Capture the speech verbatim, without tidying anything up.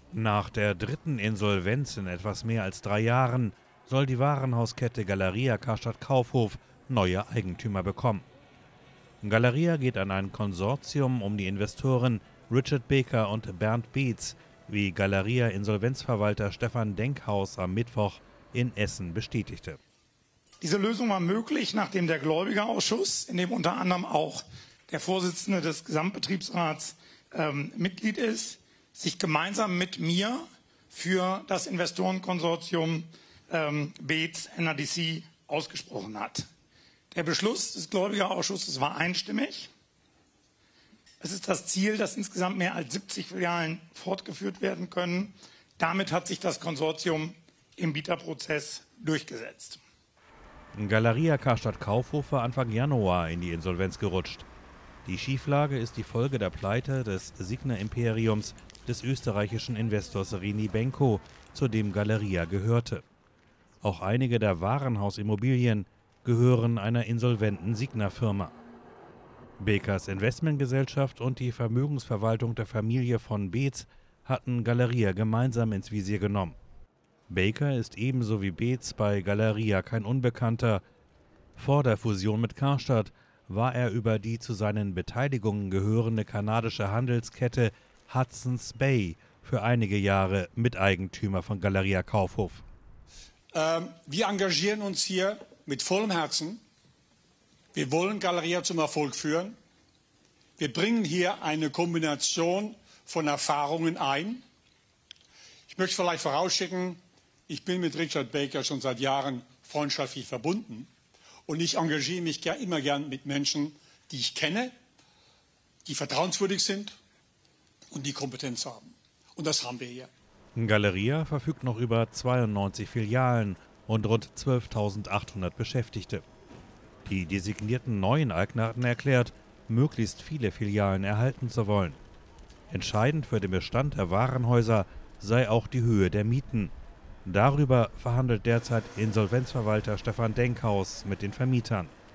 Nach der dritten Insolvenz in etwas mehr als drei Jahren soll die Warenhauskette Galeria Karstadt Kaufhof neue Eigentümer bekommen. Galeria geht an ein Konsortium um die Investoren Richard Beker und Bernd Beetz, wie Galeria-Insolvenzverwalter Stefan Denkhaus am Mittwoch in Essen bestätigte. Diese Lösung war möglich, nachdem der Gläubigerausschuss, in dem unter anderem auch der Vorsitzende des Gesamtbetriebsrats ähm, Mitglied ist, sich gemeinsam mit mir für das Investorenkonsortium ähm, Beetz N R D C ausgesprochen hat. Der Beschluss des Gläubigerausschusses war einstimmig. Es ist das Ziel, dass insgesamt mehr als siebzig Filialen fortgeführt werden können. Damit hat sich das Konsortium im Bieterprozess durchgesetzt. Galeria Karstadt Kaufhof war Anfang Januar in die Insolvenz gerutscht. Die Schieflage ist die Folge der Pleite des Signa-Imperiums des österreichischen Investors René Benko, zu dem Galeria gehörte. Auch einige der Warenhausimmobilien gehören einer insolventen Signa-Firma. Bekers Investmentgesellschaft und die Vermögensverwaltung der Familie von Beetz hatten Galeria gemeinsam ins Visier genommen. Beker ist ebenso wie Beetz bei Galeria kein Unbekannter. Vor der Fusion mit Karstadt war er über die zu seinen Beteiligungen gehörende kanadische Handelskette Hudson's Bay für einige Jahre Miteigentümer von Galeria Kaufhof. Ähm, wir engagieren uns hier mit vollem Herzen. Wir wollen Galeria zum Erfolg führen. Wir bringen hier eine Kombination von Erfahrungen ein. Ich möchte vielleicht vorausschicken, ich bin mit Richard Beker schon seit Jahren freundschaftlich verbunden und ich engagiere mich immer gern mit Menschen, die ich kenne, die vertrauenswürdig sind und die Kompetenz haben. Und das haben wir hier. Galeria verfügt noch über zweiundneunzig Filialen und rund zwölftausendachthundert Beschäftigte. Die designierten neuen Eigner hatten erklärt, möglichst viele Filialen erhalten zu wollen. Entscheidend für den Bestand der Warenhäuser sei auch die Höhe der Mieten. Darüber verhandelt derzeit Insolvenzverwalter Stefan Denkhaus mit den Vermietern.